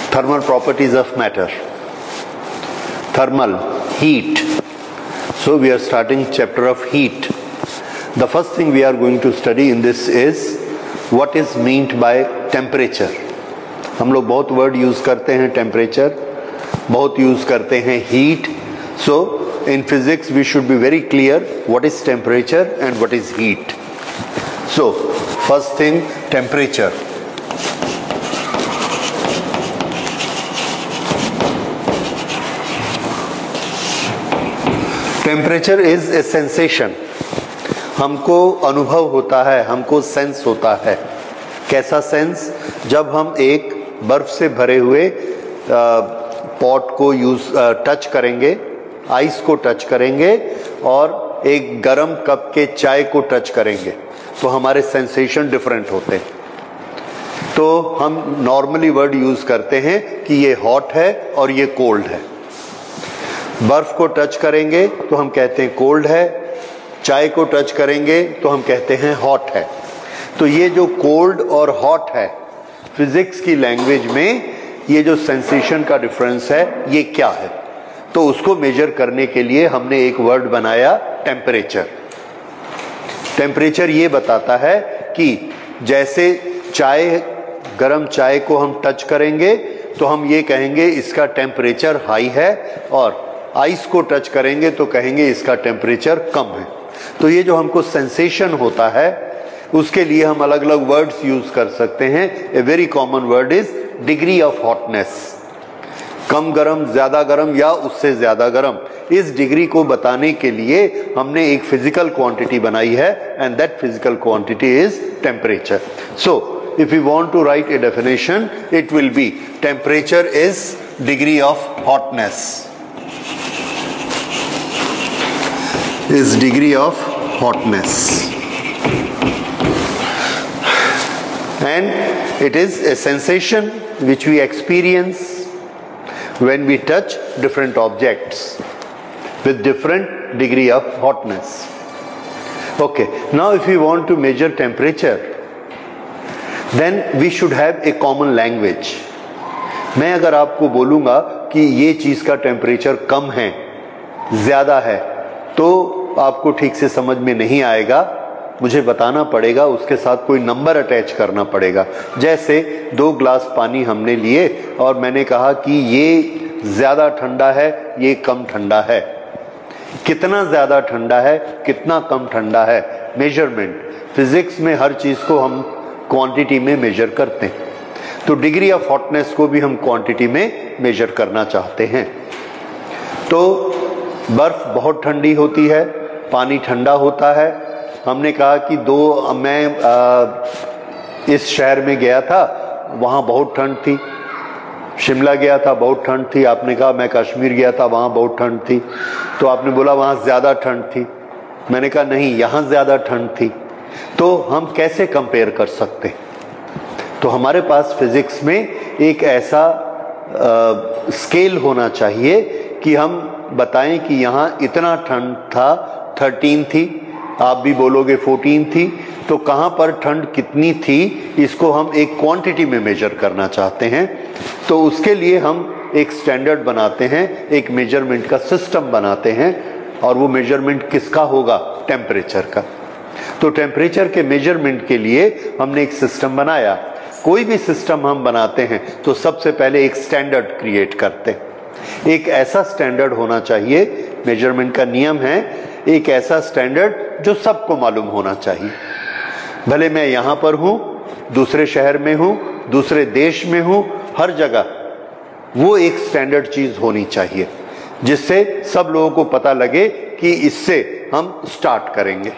Thermal properties of matter. Thermal, heat. So we are starting chapter of heat. The first thing we are going to study in this is what is meant by temperature. हम लोग बहुत word use करते हैं, temperature, बहुत use करते हैं heat. So in physics we should be very clear what is temperature and what is heat. So first thing, temperature. Temperature is a sensation. हमको अनुभव होता है, हमको सेंस होता है. कैसा सेंस? जब हम एक बर्फ से भरे हुए पॉट को टच करेंगे, आइस को टच करेंगे और एक गरम कप के चाय को टच करेंगे तो हमारे सेंसेशन डिफरेंट होते हैं. तो हम नॉर्मली वर्ड यूज करते हैं कि ये हॉट है और ये कोल्ड है. बर्फ को टच करेंगे तो हम कहते हैं कोल्ड है, चाय को टच करेंगे तो हम कहते हैं हॉट है. तो ये जो कोल्ड और हॉट है, फिजिक्स की लैंग्वेज में ये जो सेंसेशन का डिफरेंस है ये क्या है? तो उसको मेजर करने के लिए हमने एक वर्ड बनाया, टेम्परेचर. टेम्परेचर ये बताता है कि जैसे चाय, गरम चाय को हम टच करेंगे तो हम ये कहेंगे इसका टेम्परेचर हाई है, और आइस को टच करेंगे तो कहेंगे इसका टेम्परेचर कम है. तो ये जो हमको सेंसेशन होता है उसके लिए हम अलग अलग वर्ड्स यूज कर सकते हैं. A very common word is degree of hotness. कम गरम, ज्यादा गरम या उससे ज्यादा गरम, इस डिग्री को बताने के लिए हमने एक फिजिकल क्वांटिटी बनाई है, and that physical quantity is temperature. So if you want to write a definition, it will be temperature is degree of hotness. Is degree of hotness, and it is a sensation which we experience when we touch different objects with different degree of hotness. Okay, now if we want to measure temperature, then we should have a common language. मैं अगर आपको बोलूंगा कि ये चीज का temperature कम है, ज्यादा है, तो आपको ठीक से समझ में नहीं आएगा. मुझे बताना पड़ेगा, उसके साथ कोई नंबर अटैच करना पड़ेगा. जैसे 2 ग्लास पानी हमने लिए और मैंने कहा कि ये ज्यादा ठंडा है, ये कम ठंडा है. कितना ज्यादा ठंडा है, कितना कम ठंडा है, मेजरमेंट. फिजिक्स में हर चीज को हम क्वांटिटी में मेजर करते हैं. तो डिग्री ऑफ हॉटनेस को भी हम क्वांटिटी में मेजर करना चाहते हैं. तो बर्फ बहुत ठंडी होती है, पानी ठंडा होता है. हमने कहा कि मैं इस शहर में गया था, वहां बहुत ठंड थी. शिमला गया था, बहुत ठंड थी. आपने कहा मैं कश्मीर गया था, वहां बहुत ठंड थी. तो आपने बोला वहां ज्यादा ठंड थी. मैंने कहा नहीं, यहां ज्यादा ठंड थी. तो हम कैसे कंपेयर कर सकते हैं? तो हमारे पास फिजिक्स में एक ऐसा स्केल होना चाहिए कि हम बताएं कि यहाँ इतना ठंड था, 13 थी, आप भी बोलोगे 14 थी. तो कहाँ पर ठंड कितनी थी, इसको हम एक क्वांटिटी में मेजर करना चाहते हैं. तो उसके लिए हम एक स्टैंडर्ड बनाते हैं, एक मेजरमेंट का सिस्टम बनाते हैं. और वो मेजरमेंट किसका होगा? टेम्परेचर का. तो टेम्परेचर के मेजरमेंट के लिए हमने एक सिस्टम बनाया. कोई भी सिस्टम हम बनाते हैं तो सबसे पहले एक स्टैंडर्ड क्रिएट करते हैं. एक ऐसा स्टैंडर्ड होना चाहिए, मेजरमेंट का नियम है, एक ऐसा स्टैंडर्ड जो सबको मालूम होना चाहिए. भले मैं यहां पर हूं, दूसरे शहर में हूं, दूसरे देश में हूं, हर जगह वो एक स्टैंडर्ड चीज होनी चाहिए जिससे सब लोगों को पता लगे कि इससे हम स्टार्ट करेंगे.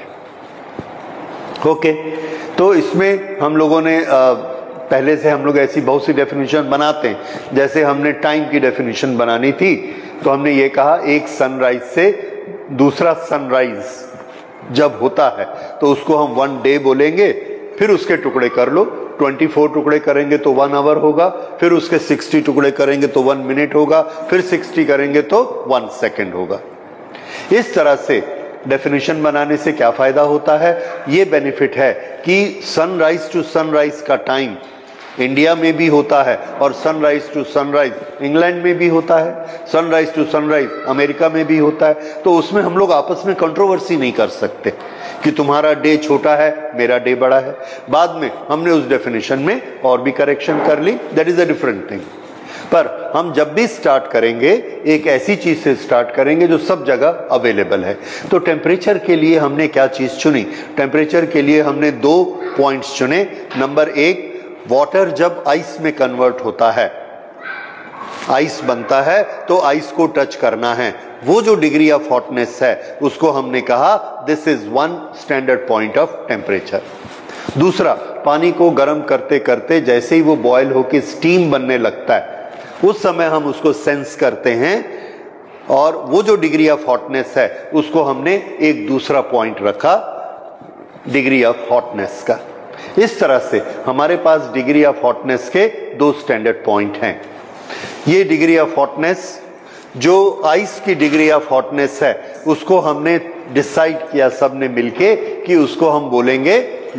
ओके, तो इसमें हम लोगों ने पहले से हम लोग ऐसी बहुत सी डेफिनेशन बनाते हैं. जैसे हमने टाइम की डेफिनेशन बनानी थी तो हमने ये कहा एक सनराइज से दूसरा सनराइज जब होता है तो उसको हम 1 डे बोलेंगे. फिर उसके टुकड़े कर लो, 24 टुकड़े करेंगे तो 1 आवर होगा. फिर उसके 60 टुकड़े करेंगे तो 1 मिनट होगा. फिर 60 करेंगे तो 1 सेकेंड होगा. इस तरह से डेफिनेशन बनाने से क्या फायदा होता है? ये बेनिफिट है कि सनराइज टू सनराइज का टाइम इंडिया में भी होता है और सनराइज टू सनराइज इंग्लैंड में भी होता है, सनराइज टू सनराइज अमेरिका में भी होता है। तो उसमें हम लोग आपस में कंट्रोवर्सी नहीं कर सकते कि तुम्हारा डे छोटा है मेरा डे बड़ा है। बाद में हमने उस डेफिनेशन में और भी करेक्शन कर ली, that is a different thing. पर हम जब भी स्टार्ट करेंगे एक ऐसी चीज से स्टार्ट करेंगे जो सब जगह अवेलेबल है। तो टेम्परेचर के लिए हमने क्या चीज चुनी? टेम्परेचर के लिए हमने 2 पॉइंट्स चुने। नंबर 1, वाटर जब आइस में कन्वर्ट होता है, आइस बनता है तो आइस को टच करना है, वो जो डिग्री ऑफ हॉटनेस है उसको हमने कहा this is 1 standard point of temperature. दूसरा, पानी को गर्म करते करते जैसे ही वो बॉयल होकर स्टीम बनने लगता है उस समय हम उसको सेंस करते हैं और वो जो डिग्री ऑफ हॉटनेस है उसको हमने एक दूसरा पॉइंट रखा डिग्री ऑफ हॉटनेस का। इस तरह से हमारे पास डिग्री ऑफ हॉटनेस के 2 स्टैंडर्ड पॉइंट हैं। ये डिग्री ऑफ हॉटनेस जो आइस की डिग्री ऑफ हॉटनेस है उसको हमने डिसाइड किया सबने मिलके कि उसको हम बोलेंगे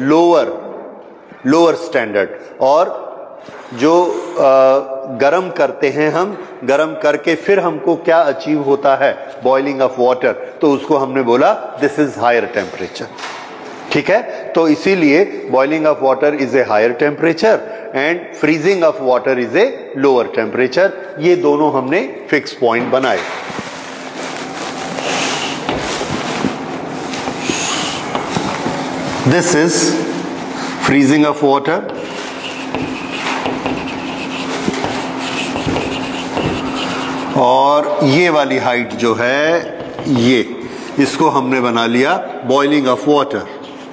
लोअर स्टैंडर्ड। और जो गरम करते हैं हम, गरम करके फिर हमको क्या अचीव होता है बॉइलिंग ऑफ वाटर, तो उसको हमने बोला दिस इज हायर टेम्परेचर। ठीक है, तो इसीलिए boiling of water is a higher temperature and freezing of water is a lower temperature. ये दोनों हमने फिक्स पॉइंट बनाए। This is freezing of water, और ये वाली हाइट जो है ये, इसको हमने बना लिया बॉइलिंग ऑफ वाटर।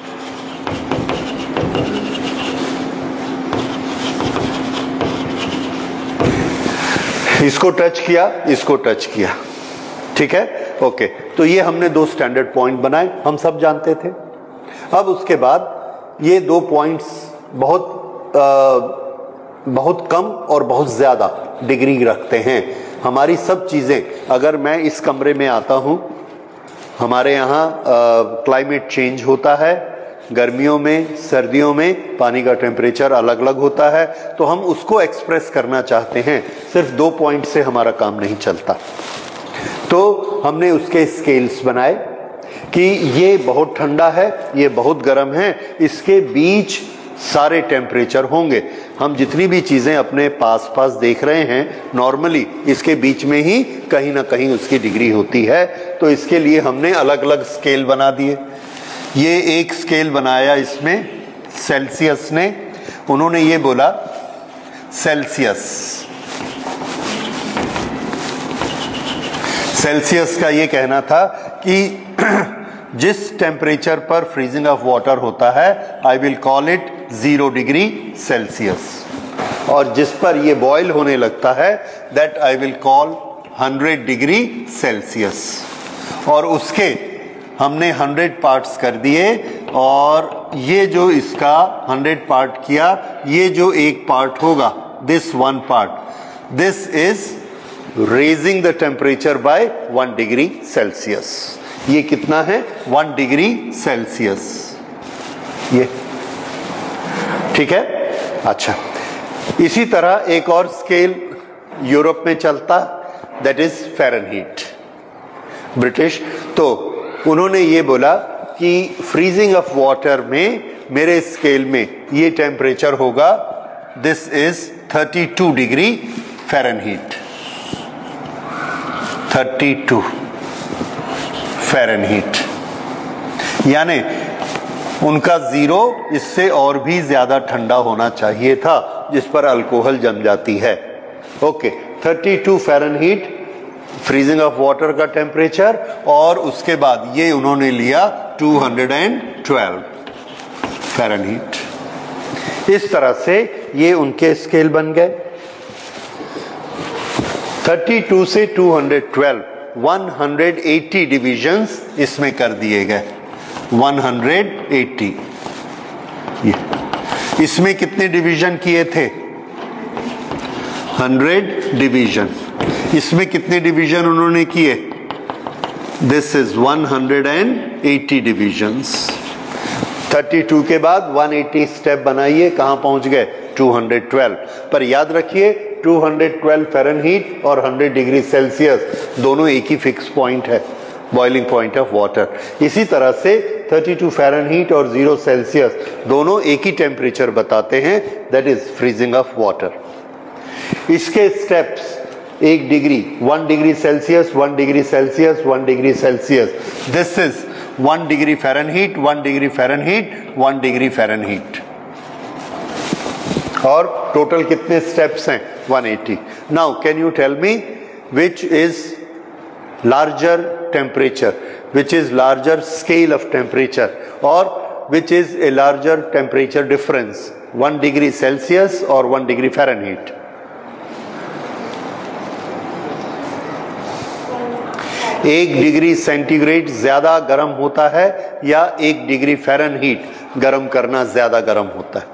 इसको टच किया, इसको टच किया। ठीक है, ओके। तो ये हमने 2 स्टैंडर्ड पॉइंट बनाए, हम सब जानते थे। अब उसके बाद ये 2 पॉइंट्स बहुत कम और बहुत ज्यादा डिग्री रखते हैं। हमारी सब चीजें, अगर मैं इस कमरे में आता हूं, हमारे यहाँ क्लाइमेट चेंज होता है, गर्मियों में सर्दियों में पानी का टेम्परेचर अलग अलग होता है, तो हम उसको एक्सप्रेस करना चाहते हैं। सिर्फ 2 पॉइंट से हमारा काम नहीं चलता। तो हमने उसके स्केल्स बनाए कि ये बहुत ठंडा है, ये बहुत गर्म है, इसके बीच सारे टेम्परेचर होंगे। हम जितनी भी चीजें अपने पास देख रहे हैं नॉर्मली इसके बीच में ही कहीं ना कहीं उसकी डिग्री होती है। तो इसके लिए हमने अलग अलग स्केल बना दिए। ये एक स्केल बनाया इसमें सेल्सियस ने, उन्होंने ये बोला सेल्सियस का ये कहना था कि जिस टेम्परेचर पर फ्रीजिंग ऑफ वाटर होता है I will call it 0 degree Celsius, और जिस पर ये बॉयल होने लगता है that I will call 100 degree Celsius. और उसके हमने 100 पार्ट्स कर दिए, और ये जो इसका 100 पार्ट किया, ये जो एक पार्ट होगा this 1 part, this is raising the temperature by 1 degree Celsius. ये कितना है? 1 डिग्री सेल्सियस। ये ठीक है। अच्छा, इसी तरह एक और स्केल यूरोप में चलता, दैट इज फ़ारेनहीट, ब्रिटिश। तो उन्होंने ये बोला कि फ्रीजिंग ऑफ वाटर में मेरे स्केल में ये टेम्परेचर होगा, this is 32 degree Fahrenheit, 32 Fahrenheit. यानी उनका 0 इससे और भी ज्यादा ठंडा होना चाहिए था, जिस पर अल्कोहल जम जाती है। Okay, 32 Fahrenheit freezing of water का टेम्परेचर, और उसके बाद ये उन्होंने लिया 212 फ़ारेनहीट। इस तरह से ये उनके स्केल बन गए। 32 से 212 180 डिविजन्स इसमें कर दिए गए, 180। इसमें कितने डिवीजन किए थे? 100 डिवीजन। इसमें कितने डिवीजन उन्होंने किए? This is 180 divisions. 32 के बाद 180 स्टेप बनाइए, कहां पहुंच गए? 212, पर याद रखिए 212 फ़ारेनहीट और 100 डिग्री सेल्सियस दोनों एक ही फिक्स पॉइंट है, बॉइलिंग पॉइंट ऑफ वाटर। इसी तरह से 32 फ़ारेनहीट और 0 सेल्सियस दोनों एक ही टेम्परेचर बताते हैं, that is freezing of water. इसके steps 1 degree, 1 degree Celsius, 1 degree Celsius, 1 degree Celsius, this is 1 degree Fahrenheit, 1 degree Fahrenheit, 1 degree Fahrenheit, और टोटल कितने स्टेप्स हैं? 180। Now can you tell me which is larger temperature, which is larger scale of temperature, और which is a larger temperature difference, 1 degree Celsius और 1 degree Fahrenheit? 1 degree centigrade ज्यादा गर्म होता है या 1 डिग्री फ़ारेनहीट गर्म करना ज्यादा गर्म होता है?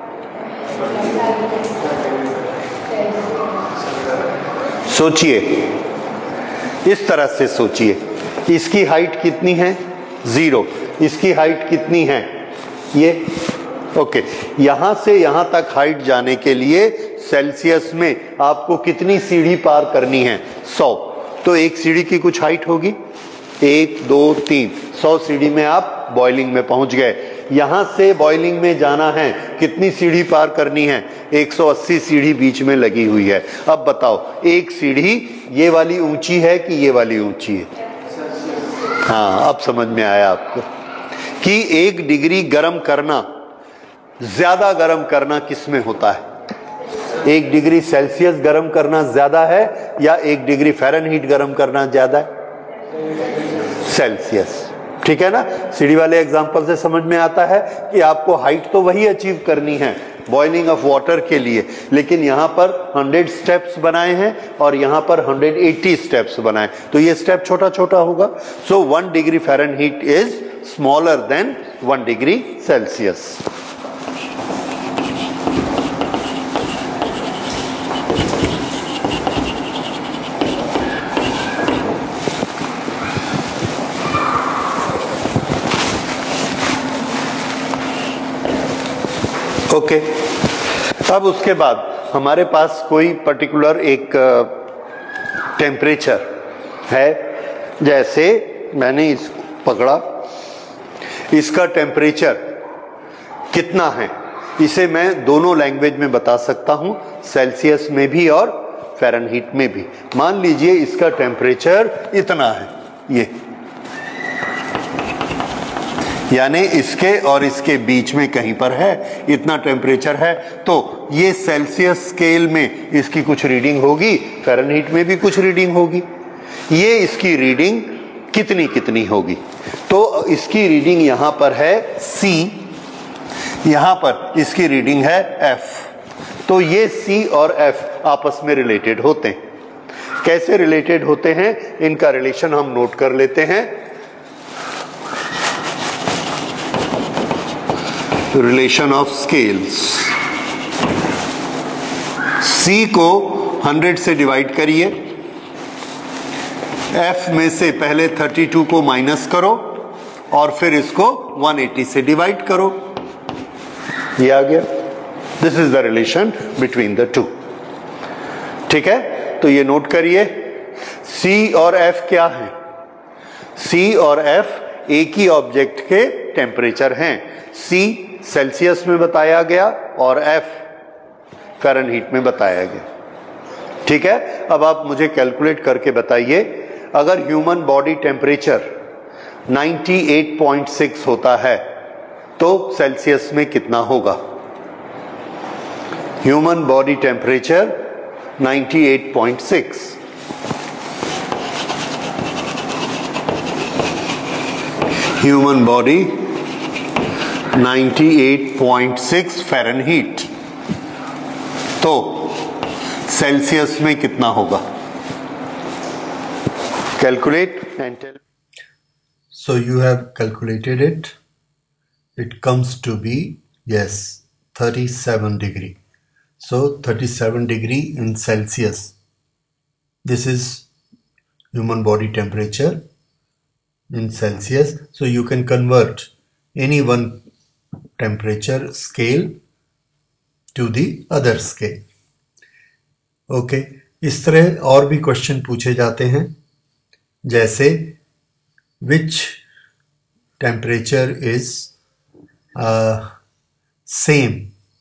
सोचिए, इस तरह से सोचिए, इसकी हाइट कितनी है? 0। इसकी हाइट कितनी है? ये ओके। यहां से यहां तक हाइट जाने के लिए सेल्सियस में आपको कितनी सीढ़ी पार करनी है? 100। तो एक सीढ़ी की कुछ हाइट होगी, 1 2 3, 100 सीढ़ी में आप बॉइलिंग में पहुंच गए। यहां से बॉइलिंग में जाना है, कितनी सीढ़ी पार करनी है? 180 सीढ़ी बीच में लगी हुई है। अब बताओ, एक सीढ़ी ये वाली ऊंची है कि ये वाली ऊंची है? हाँ, अब समझ में आया आपको कि 1 डिग्री गर्म करना, ज्यादा गर्म करना किस में होता है? 1 डिग्री सेल्सियस गर्म करना ज्यादा है या 1 डिग्री फ़ारेनहीट गर्म करना ज्यादा है? सेल्सियस। ठीक है ना? सीढ़ी वाले एग्जांपल से समझ में आता है कि आपको हाइट तो वही अचीव करनी है बॉइलिंग ऑफ वाटर के लिए, लेकिन यहां पर 100 स्टेप्स बनाए हैं और यहां पर 180 स्टेप्स बनाए, तो ये स्टेप छोटा छोटा होगा। So 1 degree Fahrenheit is smaller than 1 degree Celsius. Okay. अब उसके बाद हमारे पास कोई पर्टिकुलर एक टेम्परेचर है, जैसे मैंने इसको पकड़ा, इसका टेम्परेचर कितना है, इसे मैं दोनों लैंग्वेज में बता सकता हूं, सेल्सियस में भी और फ़ारेनहीट में भी। मान लीजिए इसका टेम्परेचर इतना है, ये यानी इसके और इसके बीच में कहीं पर है, इतना टेम्परेचर है, तो ये सेल्सियस स्केल में इसकी कुछ रीडिंग होगी, फ़ारेनहीट में भी कुछ रीडिंग होगी। ये इसकी रीडिंग कितनी कितनी होगी? तो इसकी रीडिंग यहां पर है C, यहां पर इसकी रीडिंग है F। तो ये C और F आपस में रिलेटेड होते हैं। कैसे रिलेटेड होते हैं, इनका रिलेशन हम नोट कर लेते हैं। रिलेशन ऑफ स्केल्स, C को 100 से डिवाइड करिए, F में से पहले 32 को माइनस करो और फिर इसको 180 से डिवाइड करो, ये आ गया। This is the relation between the two. ठीक है, तो ये नोट करिए, C और F क्या है? C और F एक ही ऑब्जेक्ट के टेम्परेचर हैं। C सेल्सियस में बताया गया और F फ़ारेनहीट में बताया गया। ठीक है, अब आप मुझे कैलकुलेट करके बताइए, अगर ह्यूमन बॉडी टेम्परेचर 98.6 होता है तो सेल्सियस में कितना होगा? Human body temperature 98.6, human body 98.6 Fahrenheit, तो सेल्सियस में कितना होगा? Calculate and tell. So you have calculated it. It comes to be, yes, 37 degree. So 37 degree in Celsius. This is human body temperature in Celsius. So you can convert any one temperature scale to the other scale. Okay, इस तरह और भी question पूछे जाते हैं, जैसे which temperature is same,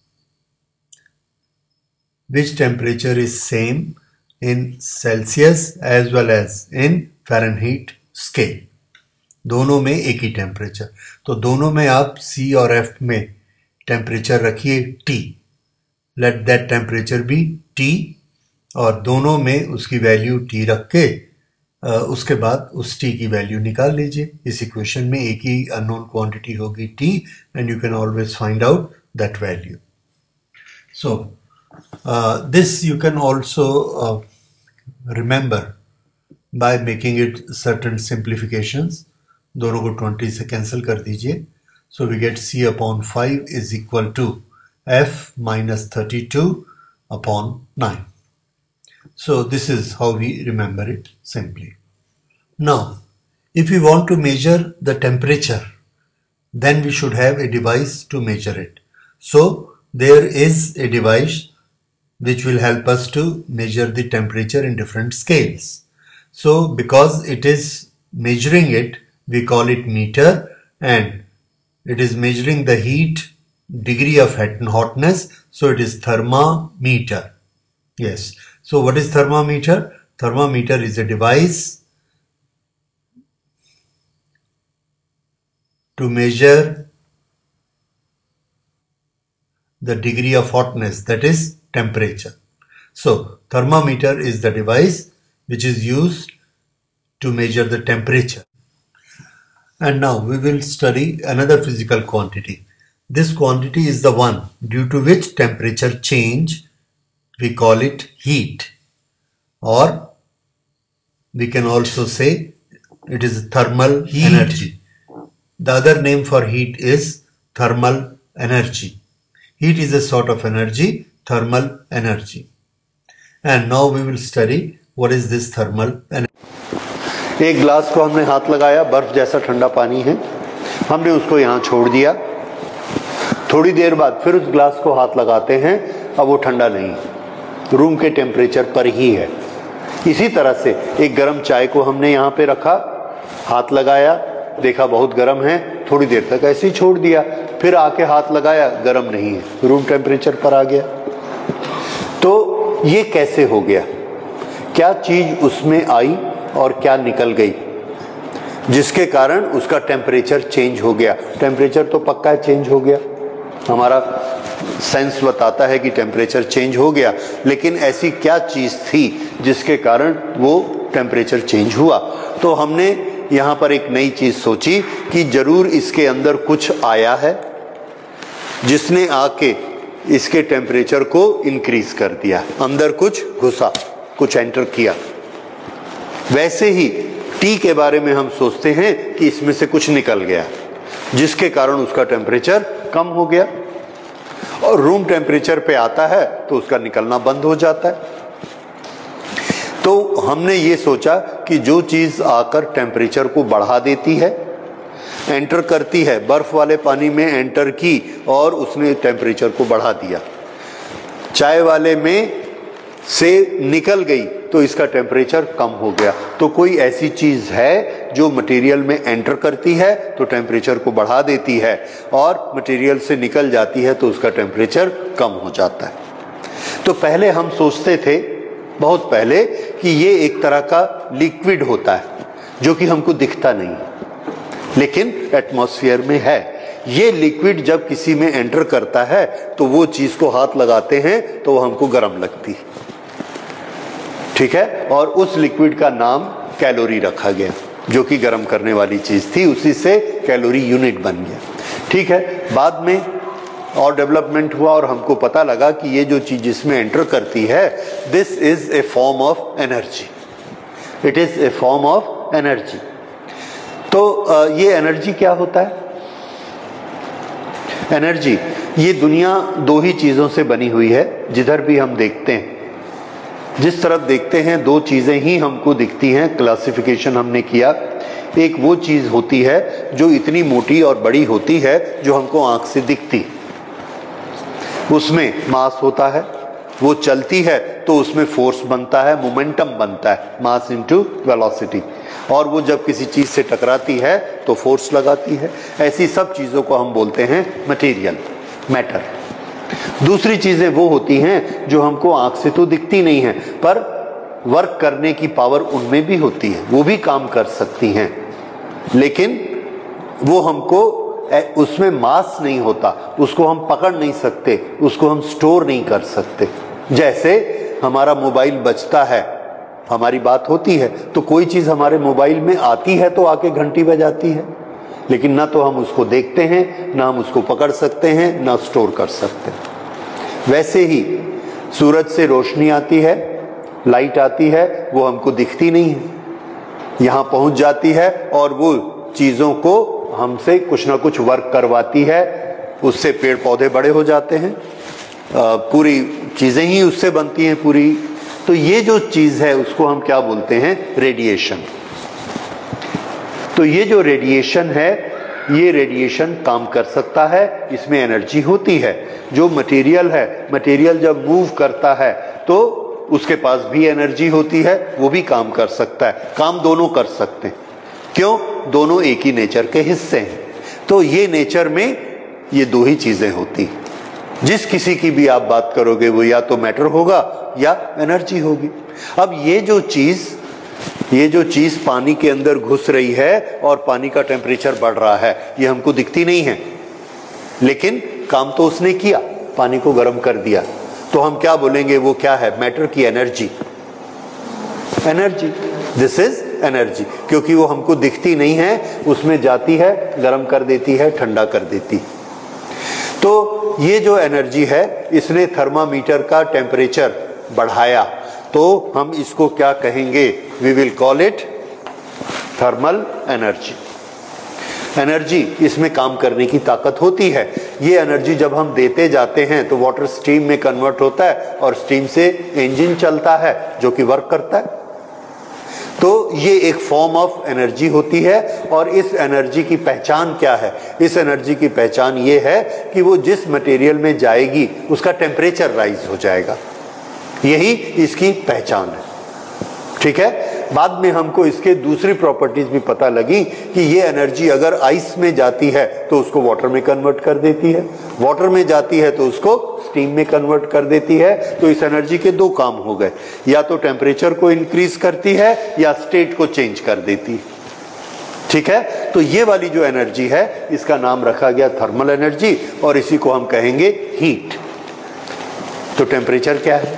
which temperature is same in Celsius as well as in Fahrenheit scale. दोनों में एक ही टेम्परेचर, तो दोनों में आप C और F में टेम्परेचर रखिए T, let that temperature be T, और दोनों में उसकी वैल्यू T रख के उसके बाद उस T की वैल्यू निकाल लीजिए. इस इक्वेशन में एक ही अननोन क्वांटिटी होगी T, and you can always find out that value. So this you can also remember by making it certain simplifications. दोनों को 20 से कैंसिल कर दीजिए. So we get C upon 5 is equal to F minus 32 upon 9. So this is how we remember it simply. Now, if we want to measure the temperature, then we should have a device to measure it. So there is a device which will help us to measure the temperature in different scales. So because it is measuring it, we call it meter, and it is measuring the heat degree of hotness, so it is thermometer. Yes, so what is thermometer? Thermometer is a device to measure the degree of hotness, that is temperature. So thermometer is the device which is used to measure the temperature. And now we will study another physical quantity. This quantity is the one due to which temperature change, we call it heat, or we can also say it is thermal energy. The other name for heat is thermal energy. Heat is a sort of energy, thermal energy. And now we will study what is this thermal energy. एक glass को हमने हाथ लगाया, बर्फ जैसा ठंडा पानी है, हमने उसको यहाँ छोड़ दिया. थोड़ी देर बाद फिर उस ग्लास को हाथ लगाते हैं, अब वो ठंडा नहीं, रूम के टेम्परेचर पर ही है. इसी तरह से एक गर्म चाय को हमने यहाँ पे रखा, हाथ लगाया, देखा बहुत गर्म है, थोड़ी देर तक ऐसे ही छोड़ दिया, फिर आके हाथ लगाया, गर्म नहीं है, रूम टेम्परेचर पर आ गया. तो ये कैसे हो गया? क्या चीज उसमें आई और क्या निकल गई जिसके कारण उसका टेम्परेचर चेंज हो गया? टेम्परेचर तो पक्का चेंज हो गया, हमारा सेंस बताता है कि टेम्परेचर चेंज हो गया, लेकिन ऐसी क्या चीज थी जिसके कारण वो टेम्परेचर चेंज हुआ? तो हमने यहाँ पर एक नई चीज सोची कि जरूर इसके अंदर कुछ आया है जिसने आके इसके टेम्परेचर को इंक्रीज कर दिया, अंदर कुछ घुसा, कुछ एंटर किया. वैसे ही टी के बारे में हम सोचते हैं कि इसमें से कुछ निकल गया जिसके कारण उसका टेम्परेचर कम हो गया, और रूम टेम्परेचर पे आता है तो उसका निकलना बंद हो जाता है. तो हमने ये सोचा कि जो चीज आकर टेम्परेचर को बढ़ा देती है, एंटर करती है, बर्फ वाले पानी में एंटर की और उसने टेम्परेचर को बढ़ा दिया, चाय वाले में से निकल गई तो इसका टेम्परेचर कम हो गया. तो कोई ऐसी चीज है जो मटेरियल में एंटर करती है तो टेम्परेचर को बढ़ा देती है, और मटेरियल से निकल जाती है तो उसका टेम्परेचर कम हो जाता है. तो पहले हम सोचते थे, बहुत पहले, कि ये एक तरह का लिक्विड होता है जो कि हमको दिखता नहीं, लेकिन एटमॉस्फेयर में है. ये लिक्विड जब किसी में एंटर करता है तो वो चीज को हाथ लगाते हैं तो वो हमको गर्म लगती है, ठीक है, और उस लिक्विड का नाम कैलोरी रखा गया, जो कि गर्म करने वाली चीज थी, उसी से कैलोरी यूनिट बन गया. ठीक है, बाद में और डेवलपमेंट हुआ और हमको पता लगा कि ये जो चीज इसमें एंटर करती है, this is a form of energy, it is a form of energy. तो ये एनर्जी क्या होता है? एनर्जी, ये दुनिया दो ही चीजों से बनी हुई है. जिधर भी हम देखते हैं, जिस तरफ देखते हैं, दो चीजें ही हमको दिखती हैं. क्लासिफिकेशन हमने किया, एक वो चीज होती है जो इतनी मोटी और बड़ी होती है जो हमको आंख से दिखती, उसमें मास होता है, वो चलती है तो उसमें फोर्स बनता है, मोमेंटम बनता है, मास इनटू वेलोसिटी, और वो जब किसी चीज से टकराती है तो फोर्स लगाती है। ऐसी सब चीजों को हम बोलते हैं मटेरियल, मैटर। दूसरी चीजें वो होती हैं जो हमको आंख से तो दिखती नहीं है, पर वर्क करने की पावर उनमें भी होती है, वो भी काम कर सकती हैं, लेकिन वो हमको उसमें मास नहीं होता, उसको हम पकड़ नहीं सकते, उसको हम स्टोर नहीं कर सकते। जैसे हमारा मोबाइल बजता है, हमारी बात होती है, तो कोई चीज हमारे मोबाइल में आती है तो आके घंटी बजाती है, लेकिन ना तो हम उसको देखते हैं, ना हम उसको पकड़ सकते हैं, ना स्टोर कर सकते। वैसे ही सूरज से रोशनी आती है, लाइट आती है, वो हमको दिखती नहीं है, यहां पहुंच जाती है और वो चीजों को हमसे कुछ ना कुछ वर्क करवाती है, उससे पेड़ पौधे बड़े हो जाते हैं, पूरी चीजें ही उससे बनती हैं पूरी। तो ये जो चीज है उसको हम क्या बोलते हैं? रेडिएशन। तो ये जो रेडिएशन है, ये रेडिएशन काम कर सकता है, इसमें एनर्जी होती है। जो मटेरियल है, मटेरियल जब मूव करता है तो उसके पास भी एनर्जी होती है, वो भी काम कर सकता है। काम दोनों कर सकते हैं, क्यों? दोनों एक ही नेचर के हिस्से हैं। तो ये नेचर में ये दो ही चीजें होती हैं। जिस किसी की भी आप बात करोगे वो या तो मैटर होगा या एनर्जी होगी। अब ये जो चीज पानी के अंदर घुस रही है और पानी का टेम्परेचर बढ़ रहा है, ये हमको दिखती नहीं है, लेकिन काम तो उसने किया, पानी को गर्म कर दिया। तो हम क्या बोलेंगे? वो क्या है? मैटर की energy. Energy, this is energy, क्योंकि वो हमको दिखती नहीं है, उसमें जाती है, गर्म कर देती है, ठंडा कर देती है। तो ये जो एनर्जी है, इसने थर्मामीटर का टेम्परेचर बढ़ाया, तो हम इसको क्या कहेंगे? We will call it thermal energy. Energy, इसमें काम करने की ताकत होती है। ये एनर्जी जब हम देते जाते हैं तो वाटर स्टीम में कन्वर्ट होता है और स्टीम से इंजन चलता है जो कि वर्क करता है। तो ये एक फॉर्म ऑफ एनर्जी होती है। और इस एनर्जी की पहचान क्या है? इस एनर्जी की पहचान ये है कि वो जिस मटेरियल में जाएगी उसका टेम्परेचर राइज हो जाएगा, यही इसकी पहचान है। ठीक है। बाद में हमको इसके दूसरी प्रॉपर्टीज भी पता लगी कि ये एनर्जी अगर आइस में जाती है तो उसको वाटर में कन्वर्ट कर देती है, वाटर में जाती है तो उसको स्टीम में कन्वर्ट कर देती है। तो इस एनर्जी के दो काम हो गए, या तो टेम्परेचर को इंक्रीज करती है या स्टेट को चेंज कर देती है। ठीक है। तो ये वाली जो एनर्जी है, इसका नाम रखा गया थर्मल एनर्जी, और इसी को हम कहेंगे हीट। तो टेम्परेचर क्या है?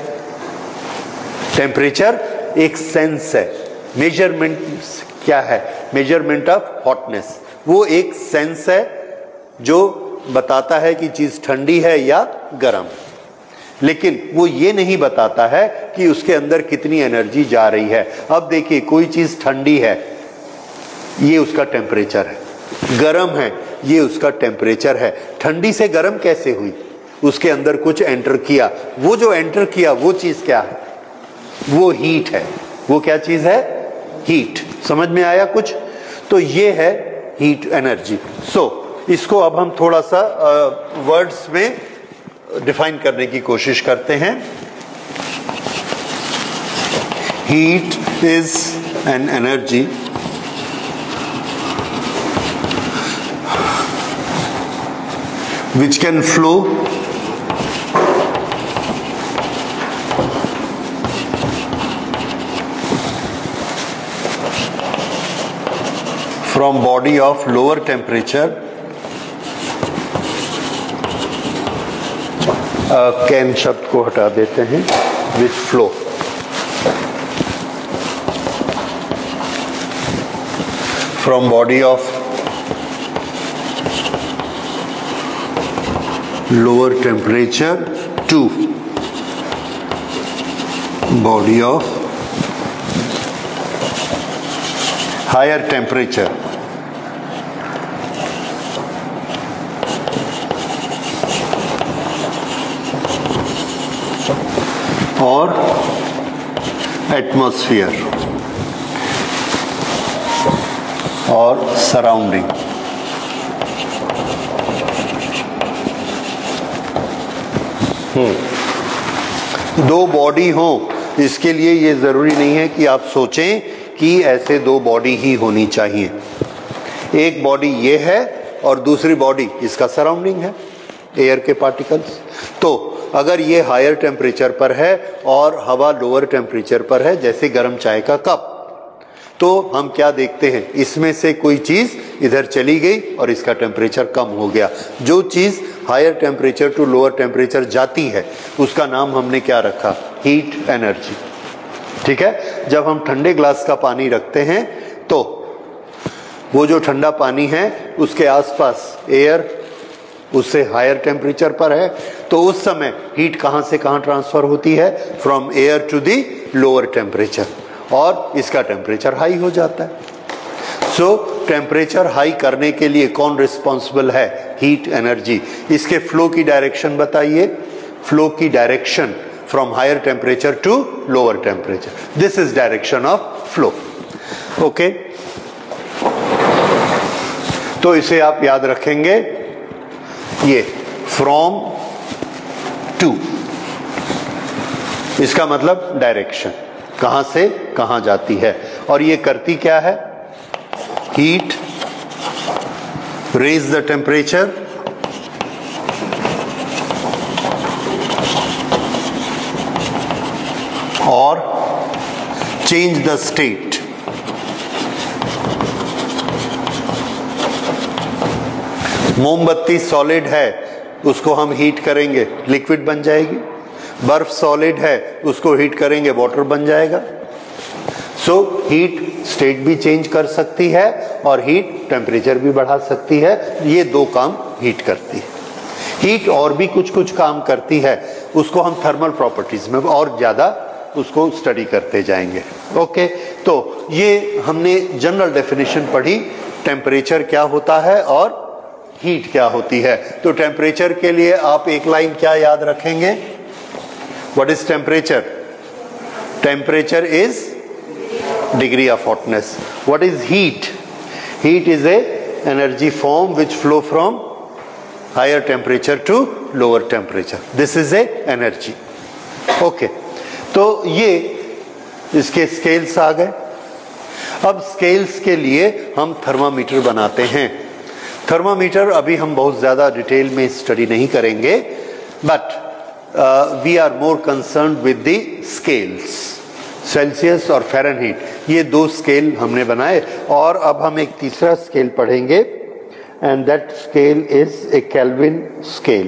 टेम्परेचर एक सेंस है। मेजरमेंट क्या है? Measurement of hotness. वो एक सेंस है जो बताता है कि चीज ठंडी है या गर्म, लेकिन वो ये नहीं बताता है कि उसके अंदर कितनी एनर्जी जा रही है। अब देखिए, कोई चीज ठंडी है, ये उसका टेम्परेचर है, गर्म है, ये उसका टेम्परेचर है। ठंडी से गर्म कैसे हुई? उसके अंदर कुछ एंटर किया, वो जो एंटर किया वो चीज क्या है? वो हीट है। वो क्या चीज है? हीट। समझ में आया कुछ? तो ये है हीट एनर्जी। सो इसको अब हम थोड़ा सा वर्ड्स में डिफाइन करने की कोशिश करते हैं। Heat is an energy which can flow from body of lower temperature, can शब्द को हटा देते हैं, with flow, from body of lower temperature to body of higher temperature. और एटमॉस्फेयर और सराउंडिंग। दो बॉडी हो, इसके लिए ये जरूरी नहीं है कि आप सोचें कि ऐसे दो बॉडी ही होनी चाहिए। एक बॉडी ये है और दूसरी बॉडी इसका सराउंडिंग है, एयर के पार्टिकल्स। तो अगर ये हायर टेम्परेचर पर है और हवा लोअर टेम्परेचर पर है, जैसे गर्म चाय का कप, तो हम क्या देखते हैं, इसमें से कोई चीज इधर चली गई और इसका टेम्परेचर कम हो गया। जो चीज higher temperature to lower temperature जाती है उसका नाम हमने क्या रखा, हीट एनर्जी। ठीक है, जब हम ठंडे ग्लास का पानी रखते हैं तो वो जो ठंडा पानी है उसके आसपास एयर उससे हायर टेम्परेचर पर है, तो उस समय हीट कहां से कहां ट्रांसफर होती है, from air to the lower temperature, और इसका टेम्परेचर हाई हो जाता है। सो टेम्परेचर हाई करने के लिए कौन रिस्पॉन्सिबल है, हीट एनर्जी। इसके फ्लो की डायरेक्शन बताइए, फ्लो की direction from higher temperature to lower temperature, this is direction of flow. Okay, तो इसे आप याद रखेंगे, ये फ्रॉम टू, इसका मतलब डायरेक्शन, कहां से कहां जाती है। और ये करती क्या है, हीट रेज द टेम्परेचर और चेंज द स्टेट। मोमबत्ती सॉलिड है, उसको हम हीट करेंगे, लिक्विड बन जाएगी। बर्फ सॉलिड है, उसको हीट करेंगे, वाटर बन जाएगा। सो हीट स्टेट भी चेंज कर सकती है और हीट टेम्परेचर भी बढ़ा सकती है। ये दो काम हीट करती है। हीट और भी कुछ कुछ काम करती है, उसको हम थर्मल प्रॉपर्टीज में और ज्यादा उसको स्टडी करते जाएंगे। ओके, तो ये हमने जनरल डेफिनेशन पढ़ी, टेम्परेचर क्या होता है और हीट क्या होती है। तो टेम्परेचर के लिए आप एक लाइन क्या याद रखेंगे, what is temperature, temperature is degree of hotness. What is heat? Heat is a energy form which flow from higher temperature to lower temperature. This is a energy. Okay, तो ये इसके स्केल्स आ गए। अब scales के लिए हम thermometer बनाते हैं। थर्मामीटर अभी हम बहुत ज्यादा डिटेल में स्टडी नहीं करेंगे, but we are more concerned with the scales, Celsius और फ़ारेनहीट, ये दो स्केल हमने बनाए। और अब हम एक तीसरा स्केल पढ़ेंगे, and that scale is a Kelvin scale.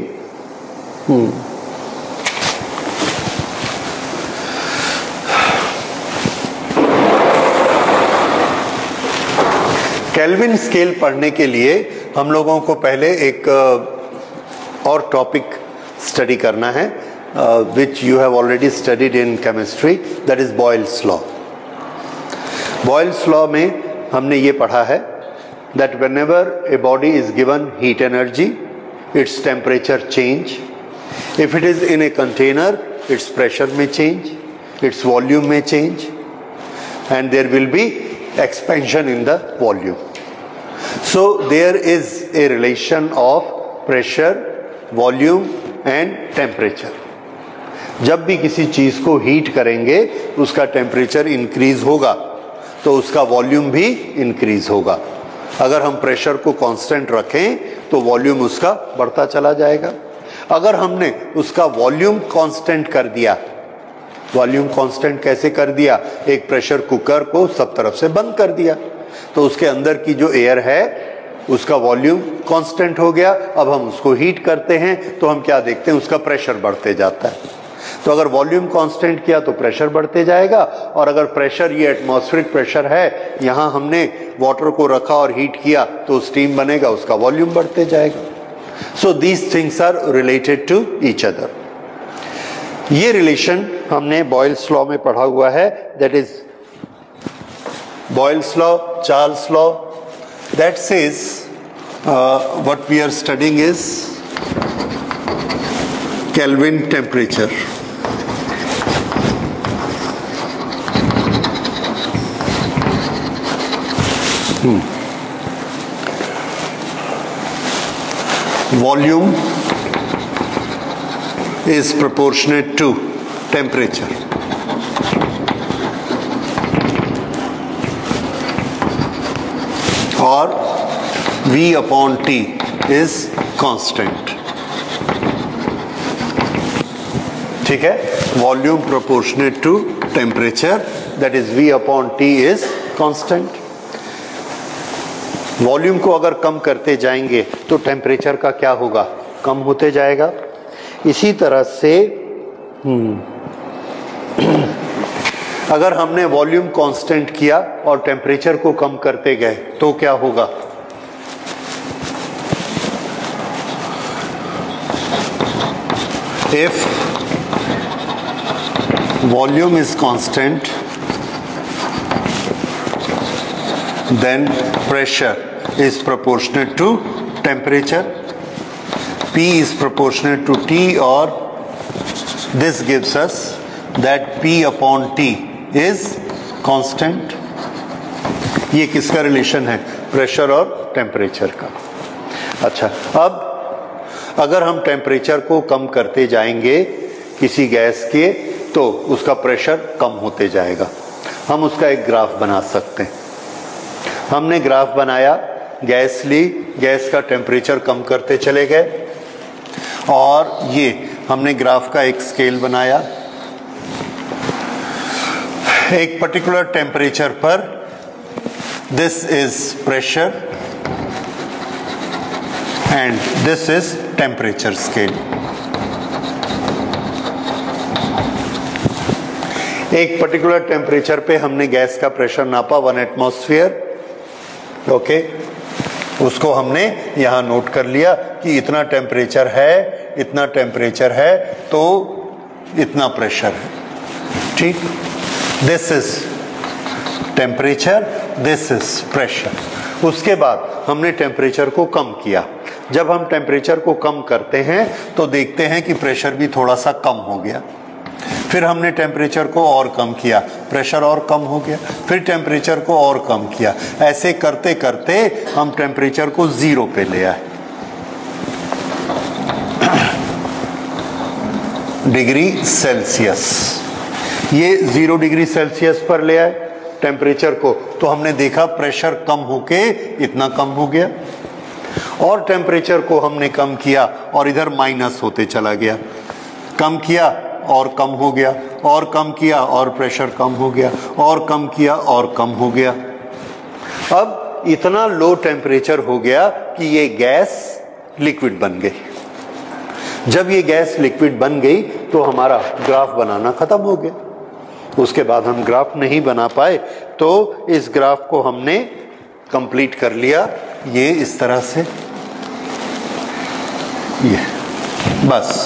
Kelvin scale पढ़ने के लिए हम लोगों को पहले एक और टॉपिक स्टडी करना है, which you have already studied in chemistry, that is Boyle's law. Boyle's law में हमने ये पढ़ा है that whenever a body is given heat energy, its temperature change. If it is in a container, its pressure may change, its volume may change, and there will be expansion in the volume. So there is a relation of pressure, volume and temperature. जब भी किसी चीज को heat करेंगे उसका temperature increase होगा तो उसका वॉल्यूम भी इंक्रीज होगा। अगर हम प्रेशर को कांस्टेंट रखें तो वॉल्यूम उसका बढ़ता चला जाएगा। अगर हमने उसका वॉल्यूम कांस्टेंट कर दिया, वॉल्यूम कांस्टेंट कैसे कर दिया, एक प्रेशर कुकर को सब तरफ से बंद कर दिया तो उसके अंदर की जो एयर है उसका वॉल्यूम कांस्टेंट हो गया। अब हम उसको हीट करते हैं तो हम क्या देखते हैं, उसका प्रेशर बढ़ते जाता है। तो अगर वॉल्यूम कांस्टेंट किया तो प्रेशर बढ़ते जाएगा, और अगर प्रेशर ये एटमॉस्फेरिक प्रेशर है, यहाँ हमने वाटर को रखा और हीट किया तो स्टीम बनेगा, उसका वॉल्यूम बढ़ते जाएगा। So these things are related to each other. ये रिलेशन हमने बॉयल्स लॉ में पढ़ा हुआ है, that is Boyle's law, Charles law, that says what we are studying is Kelvin temperature. Volume is proportionate to temperature. Or V upon T is constant. ठीक है, volume proportionate to temperature, that is V upon T is constant. Volume को अगर कम करते जाएंगे तो temperature का क्या होगा, कम होते जाएगा। इसी तरह से अगर हमने वॉल्यूम कांस्टेंट किया और टेम्परेचर को कम करते गए तो क्या होगा, if volume is constant, then pressure is proportionate to temperature, P is proportionate to T, or this gives us that P upon T is constant. ये किसका रिलेशन है, प्रेशर और टेम्परेचर का। अच्छा, अब अगर हम टेम्परेचर को कम करते जाएंगे किसी गैस के तो उसका प्रेशर कम होते जाएगा। हम उसका एक ग्राफ बना सकते हैं। हमने ग्राफ बनाया, गैस ली, गैस का टेम्परेचर कम करते चले गए, और ये हमने ग्राफ का एक स्केल बनाया। एक पर्टिकुलर टेम्परेचर पर this is pressure and this is temperature scale. एक पर्टिकुलर टेम्परेचर पे हमने गैस का प्रेशर नापा 1 एटमॉस्फेयर। ओके, उसको हमने यहां नोट कर लिया कि इतना टेम्परेचर है, इतना टेम्परेचर है तो इतना प्रेशर है। ठीक, this is temperature, this is pressure. उसके बाद हमने टेम्परेचर को कम किया। जब हम टेम्परेचर को कम करते हैं तो देखते हैं कि प्रेशर भी थोड़ा सा कम हो गया। फिर हमने टेम्परेचर को और कम किया, प्रेशर और कम हो गया। फिर टेम्परेचर को और कम किया। ऐसे करते करते हम टेम्परेचर को 0 पे ले आए, डिग्री सेल्सियस। ये 0 डिग्री सेल्सियस पर ले आए टेम्परेचर को, तो हमने देखा प्रेशर कम होके इतना कम हो गया। और टेम्परेचर को हमने कम किया और इधर माइनस होते चला गया। कम किया और कम हो गया, और कम किया और प्रेशर कम हो गया, और कम किया और कम हो गया। अब इतना लो टेम्परेचर हो गया कि ये गैस लिक्विड बन गई। जब ये गैस लिक्विड बन गई तो हमारा ग्राफ बनाना खत्म हो गया। उसके बाद हम ग्राफ नहीं बना पाए, तो इस ग्राफ को हमने कंप्लीट कर लिया, ये इस तरह से, ये बस।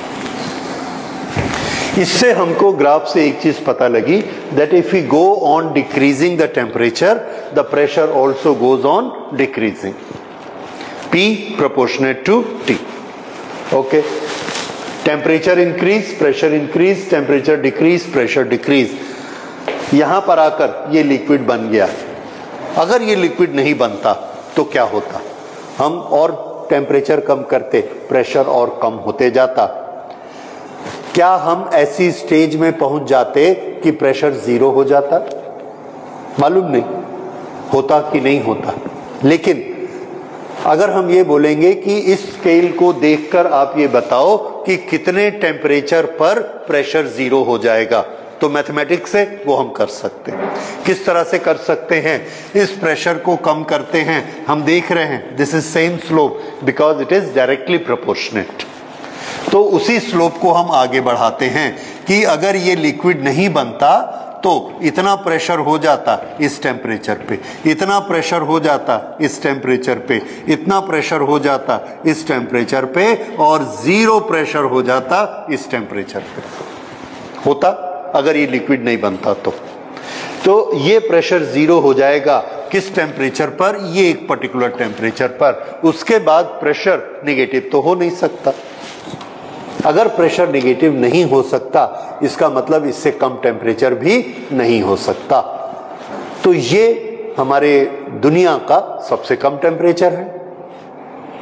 इससे हमको ग्राफ से एक चीज पता लगी, that if we go on decreasing the temperature, the pressure also goes on decreasing. P proportionate to T. Okay, temperature increase, pressure increase, temperature decrease, pressure decrease. यहां पर आकर ये लिक्विड बन गया। अगर ये लिक्विड नहीं बनता तो क्या होता, हम और टेम्परेचर कम करते, प्रेशर और कम होते जाता। क्या हम ऐसी स्टेज में पहुंच जाते कि प्रेशर 0 हो जाता, मालूम नहीं होता कि नहीं होता। लेकिन अगर हम ये बोलेंगे कि इस स्केल को देखकर आप ये बताओ कि कितने टेम्परेचर पर प्रेशर 0 हो जाएगा, तो मैथमेटिक्स से वो हम कर सकते हैं। किस तरह से कर सकते हैं, इस प्रेशर को कम करते हैं, हम देख रहे हैं this is same slope because it is directly proportionate. तो उसी स्लोप को हम आगे बढ़ाते हैं कि अगर ये लिक्विड नहीं बनता तो इतना प्रेशर हो जाता इस टेम्परेचर पे, इतना प्रेशर हो जाता इस टेम्परेचर पे, इतना प्रेशर हो जाता इस टेम्परेचर पे, और 0 प्रेशर हो जाता इस टेम्परेचर पे। होता अगर ये लिक्विड नहीं बनता तो ये प्रेशर 0 हो जाएगा किस टेम्परेचर पर, ये एक पर्टिकुलर टेम्परेचर पर। उसके बाद प्रेशर नेगेटिव तो हो नहीं सकता। अगर प्रेशर नेगेटिव नहीं हो सकता, इसका मतलब इससे कम टेम्परेचर भी नहीं हो सकता। तो ये हमारे दुनिया का सबसे कम टेम्परेचर है।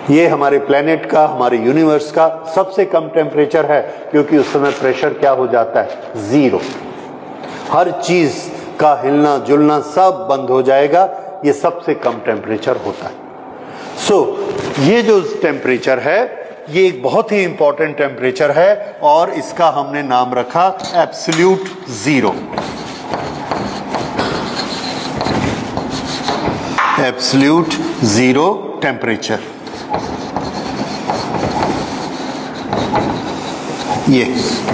ये हमारे प्लेनेट का, हमारे यूनिवर्स का सबसे कम टेम्परेचर है, क्योंकि उस समय प्रेशर क्या हो जाता है, 0। हर चीज का हिलना जुलना सब बंद हो जाएगा, ये सबसे कम टेम्परेचर होता है। ये जो टेम्परेचर है ये एक बहुत ही इंपॉर्टेंट टेम्परेचर है, और इसका हमने नाम रखा absolute zero. Absolute zero temperature, ये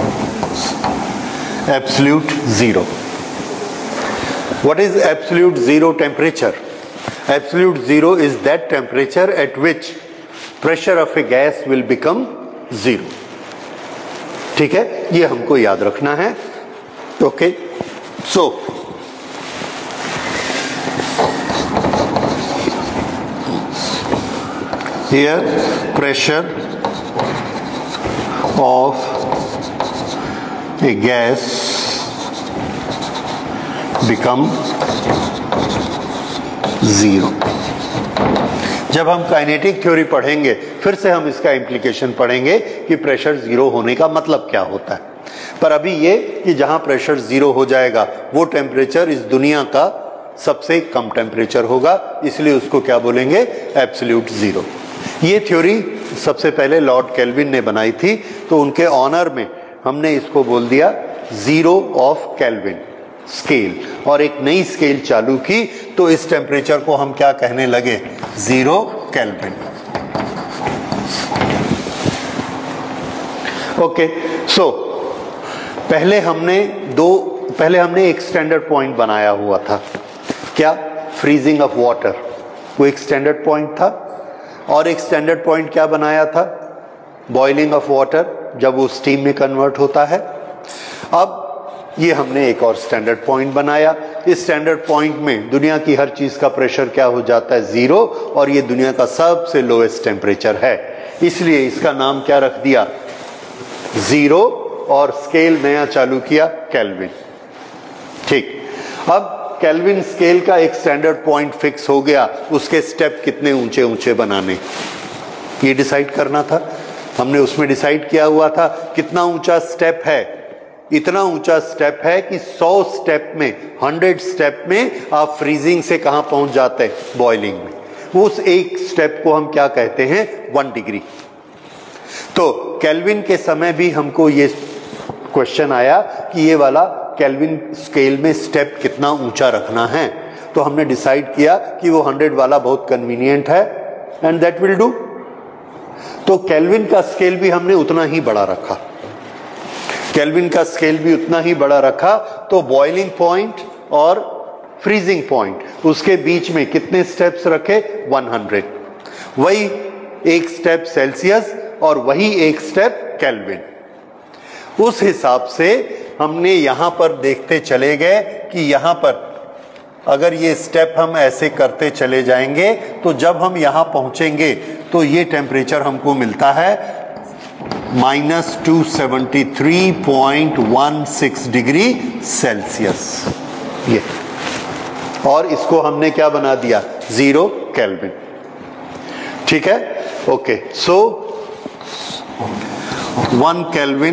absolute zero. What is absolute zero temperature? Absolute zero is that temperature at which pressure of a gas will become zero. ठीक है, ये हमको याद रखना है। Okay, so here pressure of a gas become zero. जब हम काइनेटिक थ्योरी पढ़ेंगे फिर से हम इसका इम्प्लीकेशन पढ़ेंगे कि प्रेशर जीरो होने का मतलब क्या होता है, पर अभी ये कि जहां प्रेशर जीरो हो जाएगा वो टेम्परेचर इस दुनिया का सबसे कम टेम्परेचर होगा, इसलिए उसको क्या बोलेंगे, एब्सोल्यूट जीरो। ये थ्योरी सबसे पहले लॉर्ड केल्विन ने बनाई थी, तो उनके ऑनर में हमने इसको बोल दिया जीरो ऑफ केल्विन स्केल, और एक नई स्केल चालू की, तो इस टेम्परेचर को हम क्या कहने लगे, जीरो केल्विन। ओके, सो पहले हमने एक स्टैंडर्ड पॉइंट बनाया हुआ था, क्या, फ्रीजिंग ऑफ वाटर, वो एक स्टैंडर्ड पॉइंट था, और एक स्टैंडर्ड पॉइंट क्या बनाया था, बॉइलिंग ऑफ वाटर, जब वो स्टीम में कन्वर्ट होता है। अब ये हमने एक और स्टैंडर्ड पॉइंट बनाया, इस स्टैंडर्ड पॉइंट में दुनिया की हर चीज का प्रेशर क्या हो जाता है, जीरो, और ये दुनिया का सबसे लोएस्ट टेम्परेचर है, इसलिए इसका नाम क्या रख दिया, जीरो, और स्केल नया चालू किया, केल्विन। ठीक, अब केल्विन स्केल का एक स्टैंडर्ड पॉइंट फिक्स हो गया, उसके स्टेप कितने ऊंचे ऊंचे बनाने, ये डिसाइड करना था। हमने उसमें डिसाइड किया हुआ था कितना ऊंचा स्टेप है, इतना ऊंचा स्टेप है कि 100 स्टेप में, 100 स्टेप में आप फ्रीजिंग से कहां पहुंच जाते हैं, बॉइलिंग में। उस एक स्टेप को हम क्या कहते हैं, 1 डिग्री। तो केल्विन के समय भी हमको ये क्वेश्चन आया कि ये वाला केल्विन स्केल में स्टेप कितना ऊंचा रखना है, तो हमने डिसाइड किया कि वो 100 वाला बहुत कन्वीनियंट है, एंड दैट विल डू। तो केल्विन का स्केल भी हमने उतना ही बड़ा रखा, केल्विन का स्केल भी उतना ही बड़ा रखा, तो बॉइलिंग पॉइंट और फ्रीजिंग पॉइंट उसके बीच में कितने स्टेप्स रखे, 100। वही एक स्टेप सेल्सियस और वही एक स्टेप केल्विन। उस हिसाब से हमने यहां पर देखते चले गए कि यहां पर अगर ये स्टेप हम ऐसे करते चले जाएंगे, तो जब हम यहां पहुंचेंगे तो ये टेम्परेचर हमको मिलता है -273.16 डिग्री सेल्सियस, ये, और इसको हमने क्या बना दिया, जीरो केल्विन। ठीक है, okay, so 1 Kelvin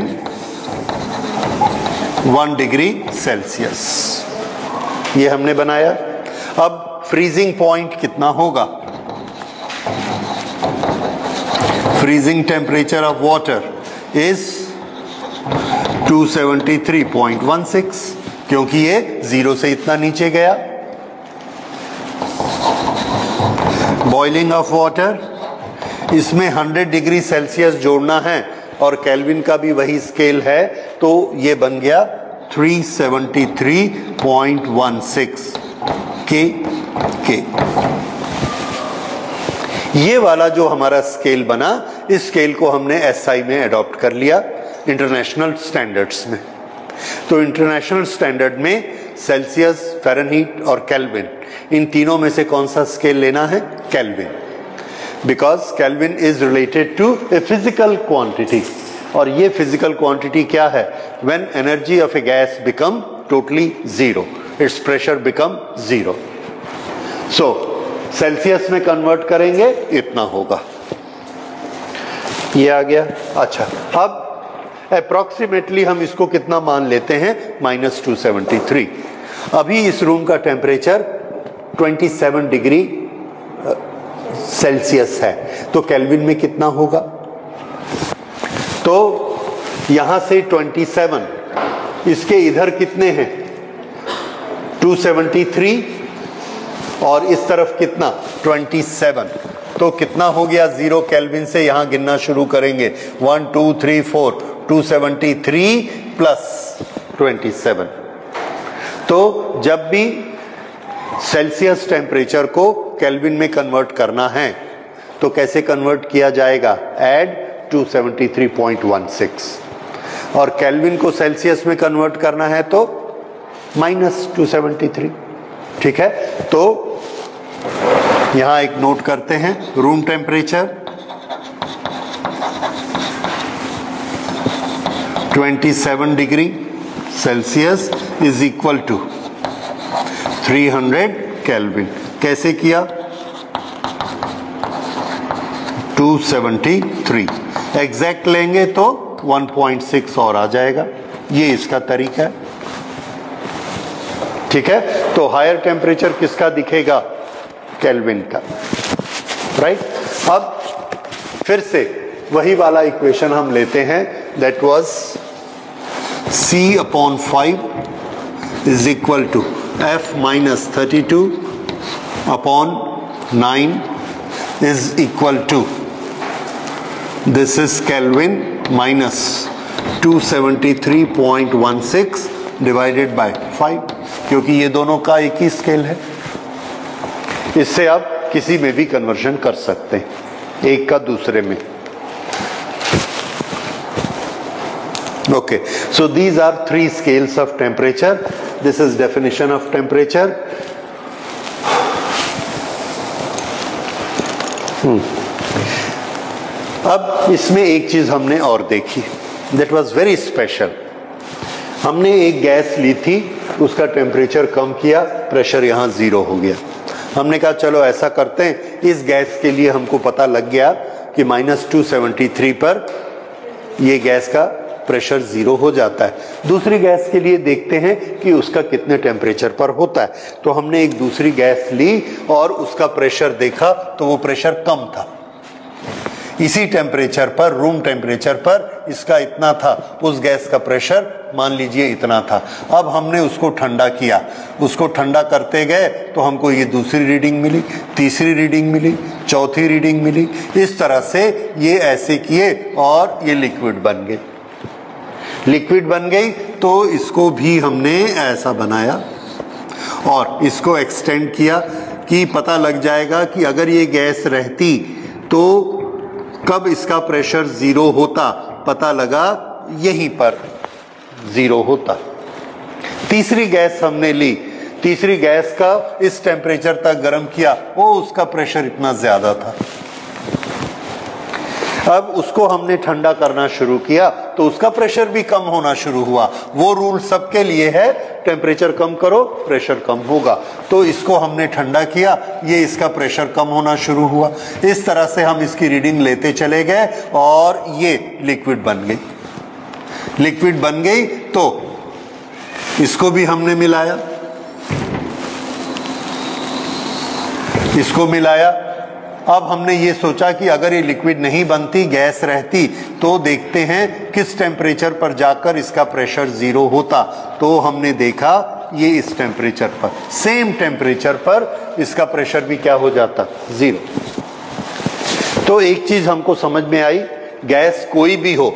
1 degree Celsius, ये हमने बनाया। अब फ्रीजिंग पॉइंट कितना होगा, freezing temperature of water is 273.16, क्योंकि ये जीरो से इतना नीचे गया। बॉइलिंग ऑफ वाटर, इसमें 100 डिग्री सेल्सियस जोड़ना है, और केल्विन का भी वही स्केल है, तो ये बन गया 373.16 के। ये वाला जो हमारा स्केल बना, इस स्केल को हमने एसआई में अडॉप्ट कर लिया, इंटरनेशनल स्टैंडर्ड्स में। तो इंटरनेशनल स्टैंडर्ड में सेल्सियस, फ़ारेनहीट और केल्विन, इन तीनों में से कौन सा स्केल लेना है, Kelvin, because Kelvin is related to a physical quantity, और ये फिजिकल क्वांटिटी क्या है, when energy of a gas become totally zero, its pressure become zero. So Celsius में कन्वर्ट करेंगे, इतना होगा। ये आ गया। अच्छा, अब अप्रॉक्सीमेटली हम इसको कितना मान लेते हैं, -273। अभी इस रूम का टेम्परेचर 27 डिग्री सेल्सियस है, तो केल्विन में कितना होगा? तो यहां से 27, इसके इधर कितने हैं 273, और इस तरफ कितना 27, तो कितना हो गया 0 केल्विन से यहां गिनना शुरू करेंगे 1 2 3 4 273 प्लस 27। तो जब भी सेल्सियस टेम्परेचर को केल्विन में कन्वर्ट करना है तो कैसे कन्वर्ट किया जाएगा, ऐड 273.16, और केल्विन को सेल्सियस में कन्वर्ट करना है तो -273। ठीक है, तो यहां एक नोट करते हैं, room temperature 27 degree Celsius is equal to 300 Kelvin. कैसे किया, 273 एग्जैक्ट लेंगे तो 1.6 और आ जाएगा, ये इसका तरीका है। ठीक है, तो हायर टेम्परेचर किसका दिखेगा, केल्विन का, राइट। अब फिर से वही वाला इक्वेशन हम लेते हैं, that was C/5 is equal to F - 32 upon 9 is equal to, this is Kelvin minus 273.16 divided by 5, क्योंकि ये दोनों का एक ही स्केल है। इससे आप किसी में भी कन्वर्शन कर सकते हैं, एक का दूसरे में। Okay, so these are 3 scales of temperature. This is definition of temperature. अब इसमें एक चीज हमने और देखी, that was very special. हमने एक गैस ली थी, उसका टेम्परेचर कम किया, प्रेशर यहां 0 हो गया। हमने कहा चलो ऐसा करते हैं, इस गैस के लिए हमको पता लग गया कि -273 पर ये गैस का प्रेशर 0 हो जाता है। दूसरी गैस के लिए देखते हैं कि उसका कितने टेम्परेचर पर होता है। तो हमने एक दूसरी गैस ली और उसका प्रेशर देखा तो वो प्रेशर कम था। इसी टेम्परेचर पर, रूम टेम्परेचर पर इसका इतना था, उस गैस का प्रेशर मान लीजिए इतना था। अब हमने उसको ठंडा किया, उसको ठंडा करते गए तो हमको ये दूसरी रीडिंग मिली, तीसरी रीडिंग मिली, चौथी रीडिंग मिली। इस तरह से ये ऐसे किए और ये लिक्विड बन गई। लिक्विड बन गई तो इसको भी हमने ऐसा बनाया और इसको एक्सटेंड किया कि पता लग जाएगा कि अगर ये गैस रहती तो कब इसका प्रेशर 0 होता, पता लगा यहीं पर 0 होता। तीसरी गैस हमने ली, तीसरी गैस का इस टेम्परेचर तक गर्म किया, वो उसका प्रेशर इतना ज्यादा था। अब उसको हमने ठंडा करना शुरू किया तो उसका प्रेशर भी कम होना शुरू हुआ। वो रूल सबके लिए है, टेम्परेचर कम करो प्रेशर कम होगा। तो इसको हमने ठंडा किया, ये इसका प्रेशर कम होना शुरू हुआ। इस तरह से हम इसकी रीडिंग लेते चले गए और ये लिक्विड बन गई। लिक्विड बन गई तो इसको भी हमने मिलाया, इसको मिलाया। अब हमने ये सोचा कि अगर ये लिक्विड नहीं बनती, गैस रहती, तो देखते हैं किस टेम्परेचर पर जाकर इसका प्रेशर 0 होता। तो हमने देखा ये इस टेम्परेचर पर, सेम टेम्परेचर पर इसका प्रेशर भी क्या हो जाता, 0। तो एक चीज हमको समझ में आई, गैस कोई भी हो,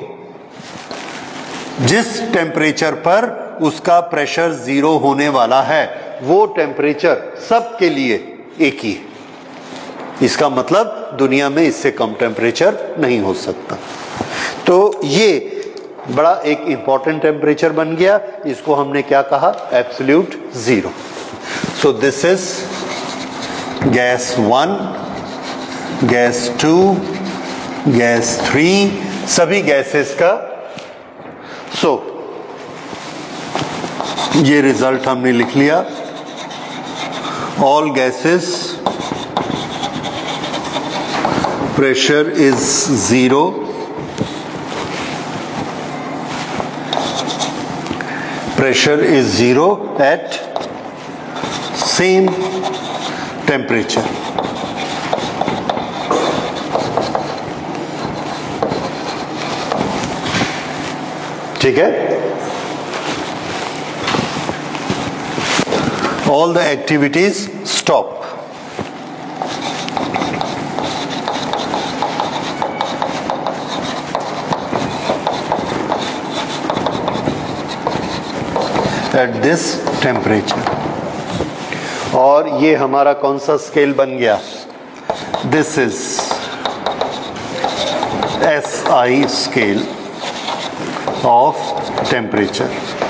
जिस टेम्परेचर पर उसका प्रेशर 0 होने वाला है वो टेम्परेचर सबके लिए एक ही है। इसका मतलब दुनिया में इससे कम टेम्परेचर नहीं हो सकता। तो ये बड़ा एक इंपॉर्टेंट टेम्परेचर बन गया। इसको हमने क्या कहा, absolute 0। So this is gas 1, gas 2, gas 3, सभी गैसेस का। सो ये रिजल्ट हमने लिख लिया, all gases pressure is 0 pressure is 0 at same temperature. ठीक है? All the activities stop. At this temperature. और ये हमारा कौन सा स्केल बन गया? This is SI scale of temperature.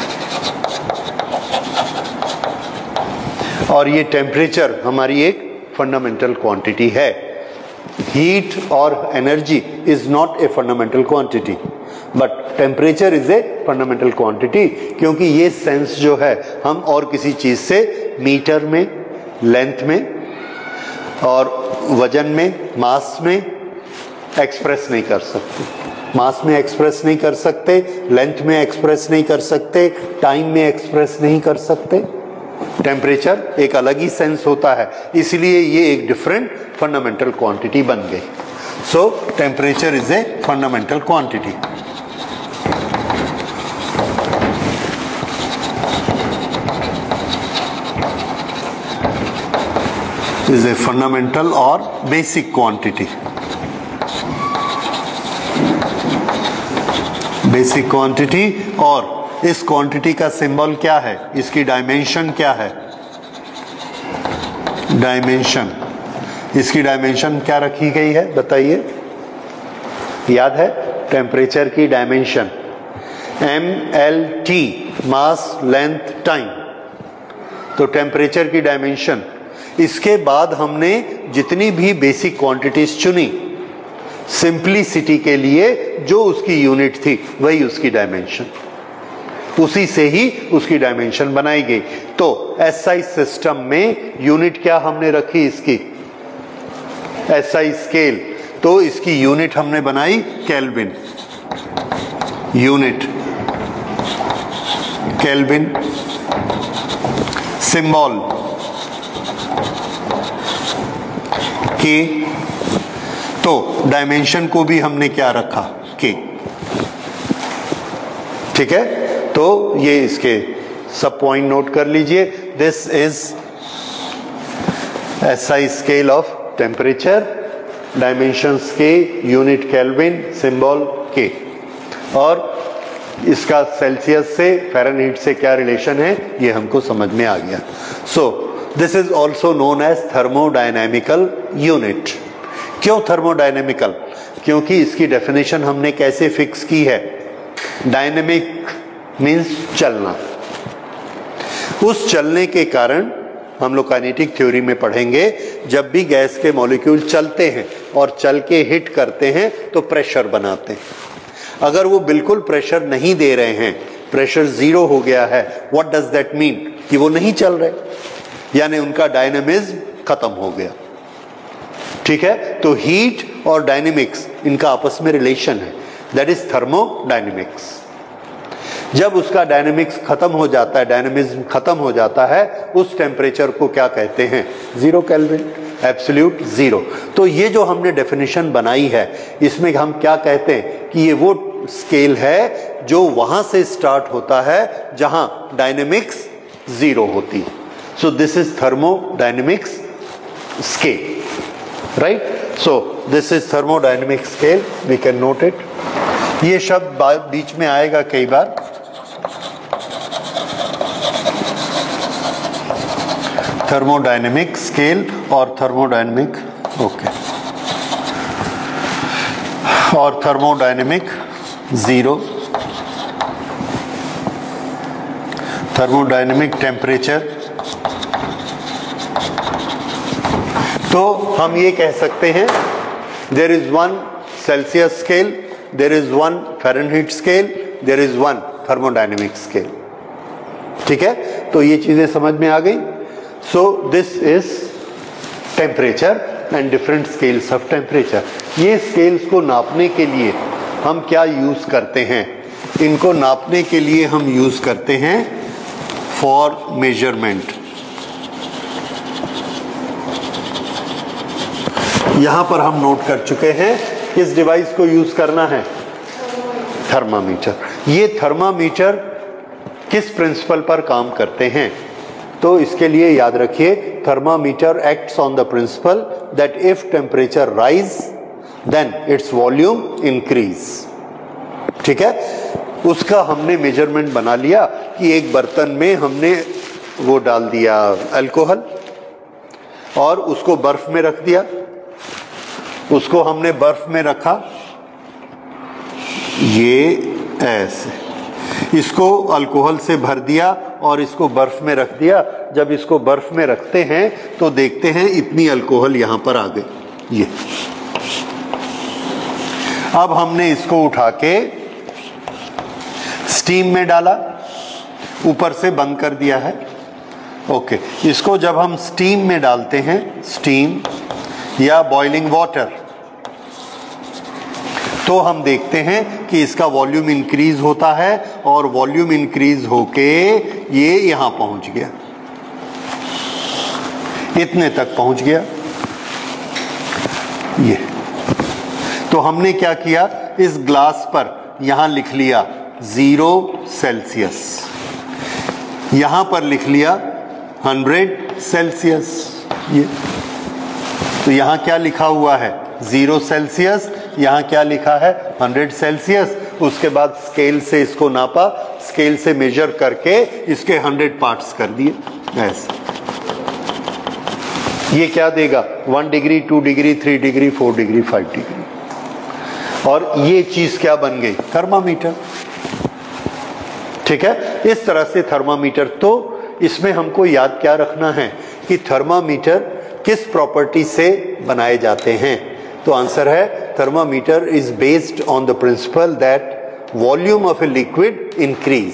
और ये टेम्परेचर हमारी एक फंडामेंटल क्वांटिटी है. हीट और energy is not a fundamental quantity, but temperature is a fundamental quantity, क्योंकि ये सेंस जो है हम और किसी चीज से मीटर में, लेंथ में और वजन में, मास में एक्सप्रेस नहीं कर सकते. मास में एक्सप्रेस नहीं कर सकते, लेंथ में एक्सप्रेस नहीं कर सकते, टाइम में एक्सप्रेस नहीं कर सकते. टेम्परेचर एक अलग ही सेंस होता है, इसलिए ये एक डिफरेंट फंडामेंटल क्वांटिटी बन गई. So temperature is a fundamental quantity. Is a fundamental और बेसिक क्वांटिटी. Basic quantity. और इस क्वांटिटी का सिंबल क्या है? इसकी डायमेंशन क्या है? डायमेंशन. इसकी डायमेंशन क्या रखी गई है बताइए? याद है? टेम्परेचर की dimension MLT, mass, length, time. तो टेम्परेचर की डायमेंशन. इसके बाद हमने जितनी भी बेसिक क्वांटिटीज चुनी, सिंपलिसिटी के लिए जो उसकी यूनिट थी वही उसकी डायमेंशन, उसी से ही उसकी डायमेंशन बनाई गई. तो SI सिस्टम में यूनिट क्या हमने रखी इसकी? SI scale. तो इसकी यूनिट हमने बनाई Kelvin. Unit Kelvin. Symbol K. तो डायमेंशन को भी हमने क्या रखा? K. ठीक है? तो ये इसके सब पॉइंट नोट कर लीजिए. This is SI scale of temperature, dimensions K, unit Kelvin, symbol K. और इसका सेल्सियस से, फ़ारेनहीट से क्या रिलेशन है ये हमको समझ में आ गया. So this is also known as thermodynamical unit. क्यों थर्मोडायनेमिकल? क्योंकि इसकी डेफिनेशन हमने कैसे फिक्स की है? डायनेमिक मीन्स चलना. उस चलने के कारण हम लोग काइनेटिक थ्योरी में पढ़ेंगे, जब भी गैस के मॉलिक्यूल चलते हैं और चल के हिट करते हैं तो प्रेशर बनाते हैं. अगर वो बिल्कुल प्रेशर नहीं दे रहे हैं, प्रेशर 0 हो गया है, व्हाट डज दैट मीन? कि वो नहीं चल रहे, यानी उनका डायनेमिज्म खत्म हो गया. ठीक है? तो हीट और डायनेमिक्स इनका आपस में रिलेशन है, दैट इज थर्मोडायनेमिक्स. जब उसका डायनेमिक्स खत्म हो जाता है, डायनेमिज्म खत्म हो जाता है, उस टेम्परेचर को क्या कहते हैं? 0 केल्विन, एब्सोल्यूट 0. तो ये जो हमने डेफिनेशन बनाई है, इसमें हम क्या कहते हैं कि ये वो स्केल है जो वहां से स्टार्ट होता है जहां डायनेमिक्स 0 होती है. So this is thermodynamics scale, right? So this is thermodynamic scale, we can note it. ये शब्द बीच में आएगा कई बार. थर्मोडायनेमिक स्केल और थर्मोडायनेमिक, ओके, और थर्मोडायनेमिक 0, थर्मोडायनेमिक टेम्परेचर. तो हम ये कह सकते हैं there is one Celsius scale, there is one Fahrenheit scale, there is one thermodynamic scale. ठीक है? तो ये चीजें समझ में आ गई. So this is temperature and different scales of temperature. ये स्केल्स को नापने के लिए हम क्या यूज करते हैं? इनको नापने के लिए हम यूज करते हैं फॉर मेजरमेंट। यहां पर हम नोट कर चुके हैं किस डिवाइस को यूज करना है, थर्मामीटर। ये थर्मामीटर किस प्रिंसिपल पर काम करते हैं, तो इसके लिए याद रखिए thermometer acts on the principle that if temperature rise then its volume increase. ठीक है, उसका हमने मेजरमेंट बना लिया कि एक बर्तन में हमने वो डाल दिया अल्कोहल और उसको बर्फ में रख दिया, उसको हमने बर्फ में रखा, ये ऐसे, इसको अल्कोहल से भर दिया और इसको बर्फ में रख दिया। जब इसको बर्फ में रखते हैं तो देखते हैं इतनी अल्कोहल यहां पर आ गई। ये अब हमने इसको उठा के स्टीम में डाला, ऊपर से बंद कर दिया है। ओके, इसको जब हम स्टीम में डालते हैं, स्टीम या बॉइलिंग वाटर, तो हम देखते हैं कि इसका वॉल्यूम इंक्रीज होता है और वॉल्यूम इंक्रीज होके ये यहां पहुंच गया, इतने तक पहुंच गया ये। तो हमने क्या किया, इस ग्लास पर यहां लिख लिया 0 सेल्सियस, यहां पर लिख लिया 100 सेल्सियस। ये तो यहां क्या लिखा हुआ है 0 सेल्सियस, यहां क्या लिखा है 100 सेल्सियस। उसके बाद स्केल से इसको नापा, स्केल से मेजर करके इसके 100 पार्ट्स कर दिए ऐसे। ये क्या देगा 1 degree, 2 degree, 3 degree, 4 degree, 5 degree. और ये चीज क्या बन गई, थर्मामीटर। ठीक है, इस तरह से थर्मामीटर। तो इसमें हमको याद क्या रखना है कि थर्मामीटर किस प्रॉपर्टी से बनाए जाते हैं, तो आंसर है thermometer is based on the principle that volume of a liquid increase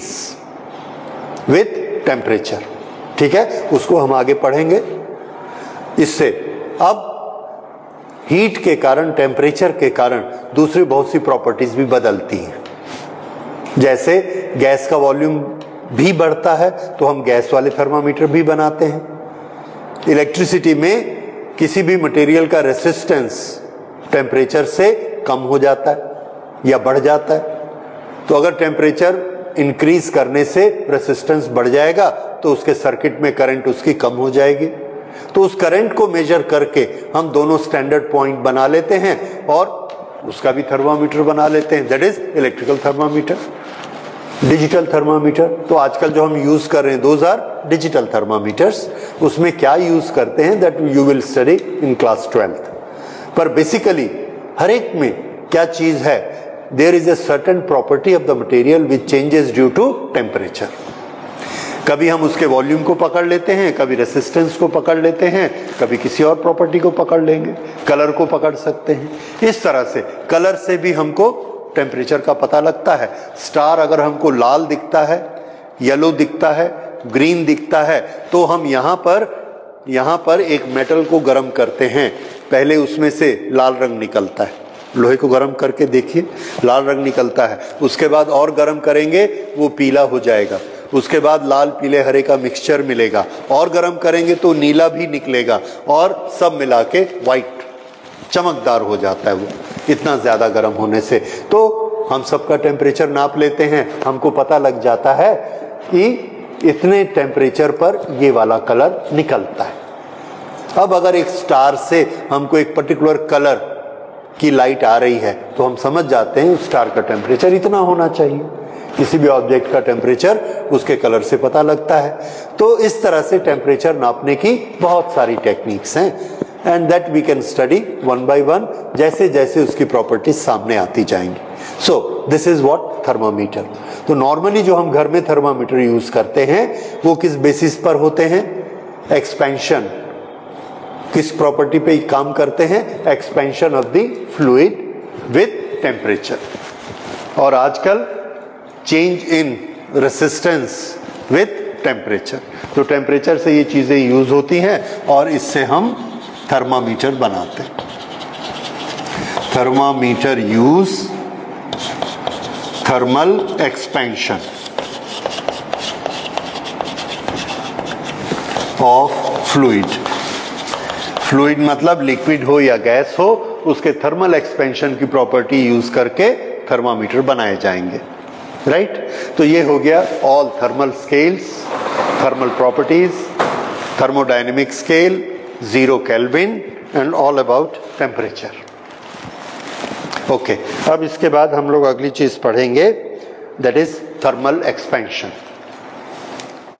with temperature. ठीक है, उसको हम आगे पढ़ेंगे। इससे अब हीट के कारण, टेम्परेचर के कारण दूसरी बहुत सी प्रॉपर्टीज भी बदलती हैं। जैसे गैस का वॉल्यूम भी बढ़ता है तो हम गैस वाले थर्मामीटर भी बनाते हैं। इलेक्ट्रिसिटी में किसी भी मटेरियल का रेसिस्टेंस टेम्परेचर से कम हो जाता है या बढ़ जाता है, तो अगर टेम्परेचर इंक्रीज करने से रेसिस्टेंस बढ़ जाएगा तो उसके सर्किट में करंट उसकी कम हो जाएगी। तो उस करंट को मेजर करके हम दोनों स्टैंडर्ड पॉइंट बना लेते हैं और उसका भी थर्मामीटर बना लेते हैं, that is electrical thermometer. Digital thermometer, तो आजकल जो हम यूज कर रहे हैं दोज आर डिजिटल थर्मामीटर्स। उसमें क्या यूज करते हैं that you will study in class 12th। पर बेसिकली हर एक में क्या चीज है, there is a certain property of the material which changes due to temperature. कभी हम उसके वॉल्यूम को पकड़ लेते हैं, कभी रेसिस्टेंस को पकड़ लेते हैं, कभी किसी और प्रॉपर्टी को पकड़ लेंगे, कलर को पकड़ सकते हैं। इस तरह से कलर से भी हमको टेम्परेचर का पता लगता है। स्टार अगर हमको लाल दिखता है, येलो दिखता है, ग्रीन दिखता है, तो हम यहाँ पर एक मेटल को गर्म करते हैं, पहले उसमें से लाल रंग निकलता है। लोहे को गर्म करके देखिए, लाल रंग निकलता है। उसके बाद और गर्म करेंगे, वो पीला हो जाएगा। उसके बाद लाल पीले हरे का मिक्सचर मिलेगा, और गर्म करेंगे तो नीला भी निकलेगा, और सब मिला के व्हाइट चमकदार हो जाता है वो, इतना ज्यादा गर्म होने से। तो हम सबका टेम्परेचर नाप लेते हैं, हमको पता लग जाता है कि इतने टेम्परेचर पर ये वाला कलर निकलता है। अब अगर एक स्टार से हमको एक पर्टिकुलर कलर की लाइट आ रही है तो हम समझ जाते हैं उस स्टार का टेम्परेचर इतना होना चाहिए। किसी भी ऑब्जेक्ट का टेम्परेचर उसके कलर से पता लगता है। तो इस तरह से टेम्परेचर नापने की बहुत सारी टेक्निक्स हैं, and that we can study one by one जैसे जैसे उसकी प्रॉपर्टीज सामने आती जाएंगी। So this is what thermometer. तो नॉर्मली जो हम घर में थर्मामीटर यूज करते हैं वो किस बेसिस पर होते हैं, एक्सपेंशन। किस प्रॉपर्टी पे काम करते हैं, expansion of the fluid with temperature. और आजकल change in resistance with temperature. तो टेम्परेचर से ये चीजें यूज होती हैं और इससे हम थर्मामीटर बनाते हैं। Thermometer use thermal expansion. Of fluid. Fluid मतलब लिक्विड हो या गैस हो, उसके थर्मल एक्सपेंशन की प्रॉपर्टी यूज करके थर्मामीटर बनाए जाएंगे, राइट। तो ये हो गया all thermal scales, thermal properties, thermodynamic scale, 0 Kelvin and all about temperature. Okay, अब इसके बाद हम लोग अगली चीज पढ़ेंगे, दैट इज थर्मल एक्सपेंशन।